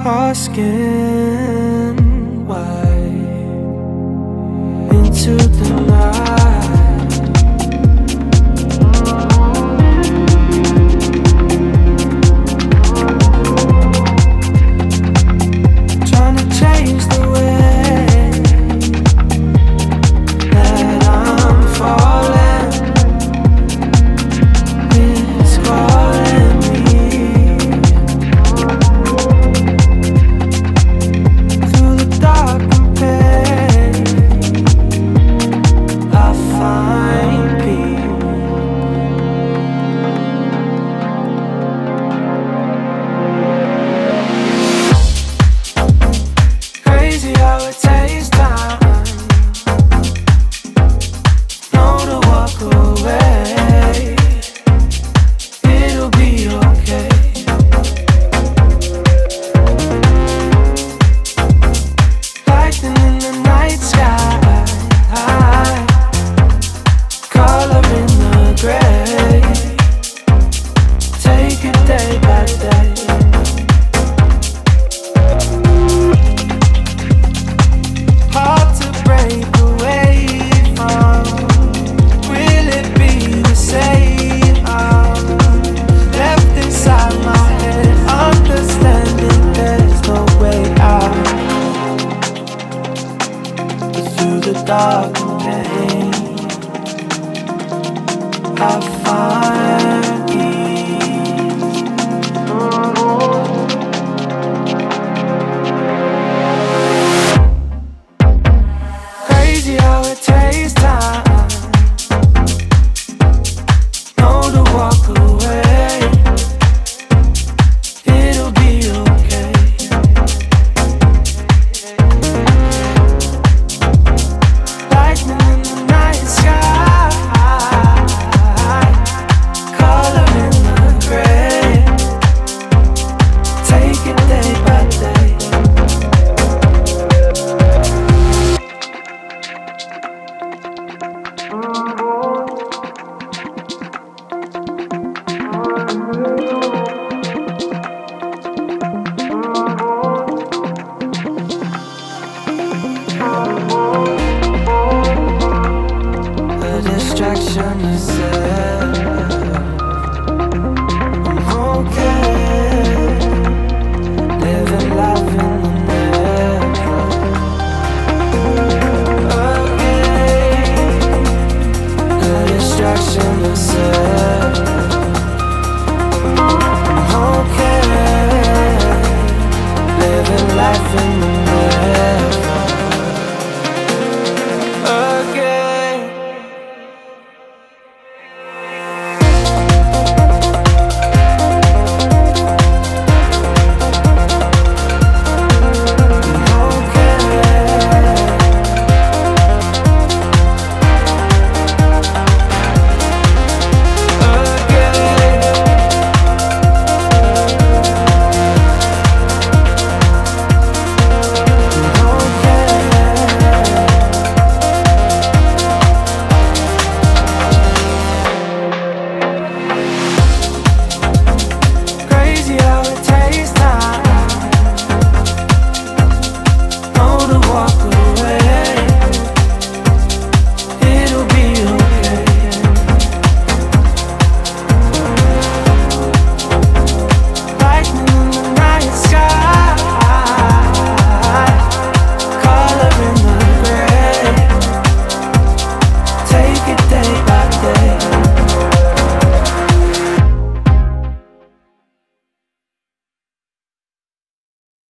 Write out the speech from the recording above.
our skin white into the night. Trying to change the way that I'm falling. It's calling me. Through the dark and pain, I find peace. Crazy how it takes time, know to walk away. It'll be okay. Lightning in the night sky, color in the gray. Take it day by day. Hard to break away from. Will it be the same? I'm left inside my head, understanding there's no way out. But through the dark